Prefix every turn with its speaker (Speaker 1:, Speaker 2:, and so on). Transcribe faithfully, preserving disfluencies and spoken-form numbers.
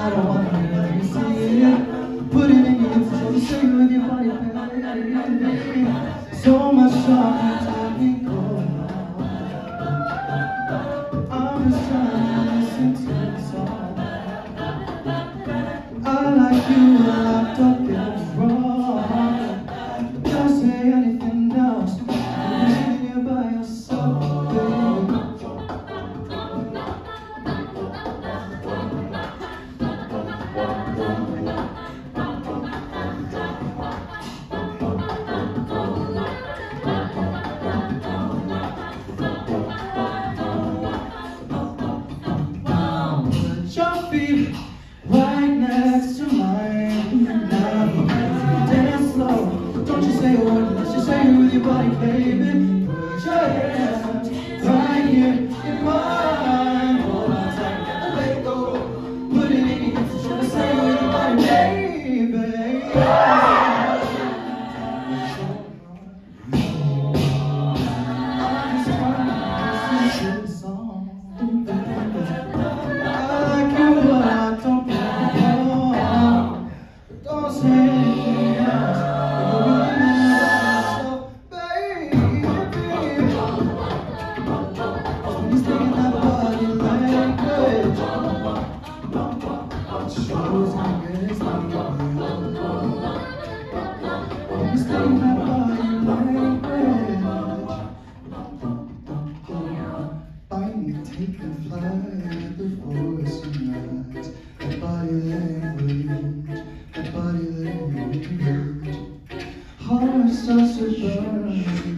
Speaker 1: I don't want to let me see it. Put it in your hips, so say it with your body, baby. So much talking, time can go on. I'm just trying to listen to the song. I like you locked up in the wrong. Don't say anything else. I'm leaving you by yourself, baby. Right next to mine, now dance slow. Don't you say a word, let's just say it with your body, baby. Put your hands right here in mine. Hold on tight, never let go. Put it in your hips, just say it with your body, baby. I'm just trying to listen to the song, baby. Take a flight, the voice and lights, the body language, the body language. Heart starts to burn.